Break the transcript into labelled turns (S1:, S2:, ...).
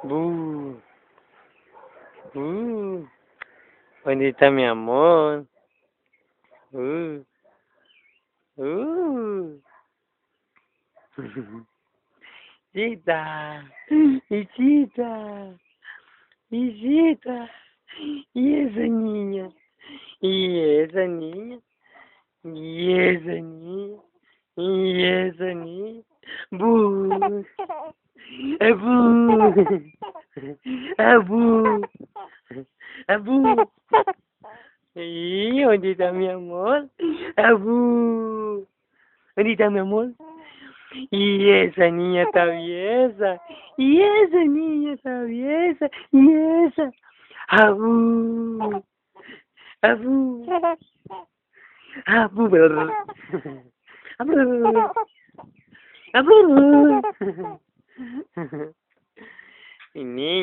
S1: Bu. Bu. ¿Dónde está mi amor? Uh. Uh. Chita. Chita. Chita. Y esa niña. Y esa niña. Y esa niña. Y esa niña. Bu. Abu. Abu. Abu. ¿Y dónde está mi amor? Abu. ¿Dónde está mi amor? Y esa niña traviesa. Y esa niña traviesa. Y esa. Abu. Abu. Abu. Abu. Abu. Mi niña.